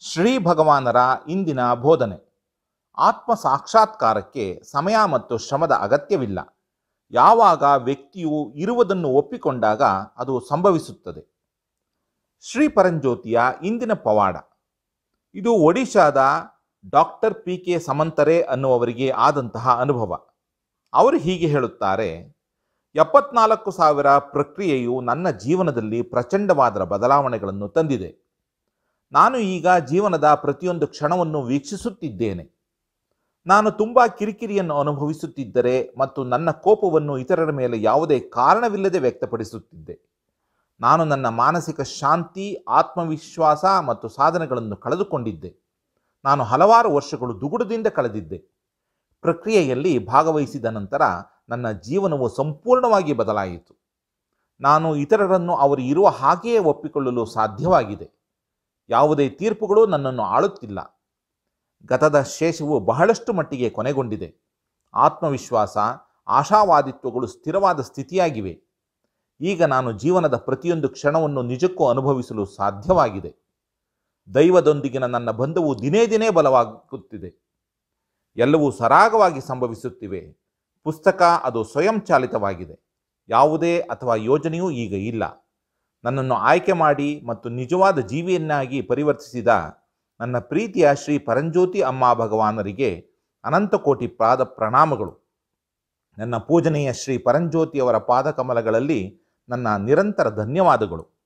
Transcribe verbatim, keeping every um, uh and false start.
ಶ್ರೀ ಭಗವಾನರ ಇಂದಿನ ಬೋಧನೆ. ಆತ್ಮ ಸಾಕ್ಷಾತ್ಕಾರಕ್ಕೆ ಸಮಯ ಮತ್ತು ಶ್ರಮದ ಅಗತ್ಯವಿಲ್ಲ. ಯಾವಾಗ ವ್ಯಕ್ತಿಯು ಇರುವುದನ್ನು ಒಪ್ಪಿಕೊಂಡಾಗ ಅದು ಸಂಭವಿಸುತ್ತದೆ. ಶ್ರೀ ಪರಂಜ್ಯೋತಿಯ ಇಂದಿನ ಪವಾಡ. ಇದು ಒಡಿಶಾದ ಡಾಕ್ಟರ್ ಪಿ ಕೆ ಸಮಂತರೆ ಅನ್ನುವವರಿಗೆ ಆದಂತಹ ಅನುಭವ. ಅವರು ಹೀಗೆ ಹೇಳುತ್ತಾರೆ, ಎಪ್ಪತ್ನಾಲ್ಕು ಸಾವಿರ ಪ್ರಕ್ರಿಯೆಯು ನನ್ನ ಜೀವನದಲ್ಲಿ ಪ್ರಚಂಡವಾದ ಬದಲಾವಣೆಗಳನ್ನು ತಂದಿದೆ. ನಾನು ಈಗ ಜೀವನದ ಪ್ರತಿಯೊಂದು ಕ್ಷಣವನ್ನು ವೀಕ್ಷಿಸುತ್ತಿದ್ದೇನೆ. ನಾನು ತುಂಬ ಕಿರಿಕಿರಿಯನ್ನು ಅನುಭವಿಸುತ್ತಿದ್ದರೆ ಮತ್ತು ನನ್ನ ಕೋಪವನ್ನು ಇತರರ ಮೇಲೆ ಯಾವುದೇ ಕಾರಣವಿಲ್ಲದೆ ವ್ಯಕ್ತಪಡಿಸುತ್ತಿದ್ದೆ. ನಾನು ನನ್ನ ಮಾನಸಿಕ ಶಾಂತಿ, ಆತ್ಮವಿಶ್ವಾಸ ಮತ್ತು ಸಾಧನೆಗಳನ್ನು ಕಳೆದುಕೊಂಡಿದ್ದೆ. ನಾನು ಹಲವಾರು ವರ್ಷಗಳು ದುಗುಡದಿಂದ ಕಳೆದಿದ್ದೆ. ಪ್ರಕ್ರಿಯೆಯಲ್ಲಿ ಭಾಗವಹಿಸಿದ ನಂತರ ನನ್ನ ಜೀವನವು ಸಂಪೂರ್ಣವಾಗಿ ಬದಲಾಯಿತು. ನಾನು ಇತರರನ್ನು ಅವರು ಇರುವ ಹಾಗೆಯೇ ಒಪ್ಪಿಕೊಳ್ಳಲು ಸಾಧ್ಯವಾಗಿದೆ. ಯಾವುದೇ ತೀರ್ಪುಗಳು ನನ್ನನ್ನು ಆಳುತ್ತಿಲ್ಲ. ಗತದ ಶೇಷವು ಬಹಳಷ್ಟು ಮಟ್ಟಿಗೆ ಕೊನೆಗೊಂಡಿದೆ. ಆತ್ಮವಿಶ್ವಾಸ, ಆಶಾವಾದಿತ್ವಗಳು ಸ್ಥಿರವಾದ ಸ್ಥಿತಿಯಾಗಿವೆ. ಈಗ ನಾನು ಜೀವನದ ಪ್ರತಿಯೊಂದು ಕ್ಷಣವನ್ನು ನಿಜಕ್ಕೂ ಅನುಭವಿಸಲು ಸಾಧ್ಯವಾಗಿದೆ. ದೈವದೊಂದಿಗಿನ ನನ್ನ ಬಂಧವು ದಿನೇ ದಿನೇ ಬಲವಾಗುತ್ತಿದೆ. ಎಲ್ಲವೂ ಸರಾಗವಾಗಿ ಸಂಭವಿಸುತ್ತಿವೆ. ಪುಸ್ತಕ ಅದು ಸ್ವಯಂಚಾಲಿತವಾಗಿದೆ. ಯಾವುದೇ ಅಥವಾ ಯೋಜನೆಯೂ ಈಗ ಇಲ್ಲ. ನನ್ನನ್ನು ಆಯ್ಕೆ ಮಾಡಿ ಮತ್ತು ನಿಜವಾದ ಜೀವಿಯನ್ನಾಗಿ ಪರಿವರ್ತಿಸಿದ ನನ್ನ ಪ್ರೀತಿಯ ಶ್ರೀ ಪರಂಜ್ಯೋತಿ ಅಮ್ಮ ಭಗವಾನರಿಗೆ ಅನಂತ ಕೋಟಿ ಪಾದ ಪ್ರಣಾಮಗಳು. ನನ್ನ ಪೂಜನೀಯ ಶ್ರೀ ಪರಂಜ್ಯೋತಿಯವರ ಪಾದಕಮಲಗಳಲ್ಲಿ ನನ್ನ ನಿರಂತರ ಧನ್ಯವಾದಗಳು.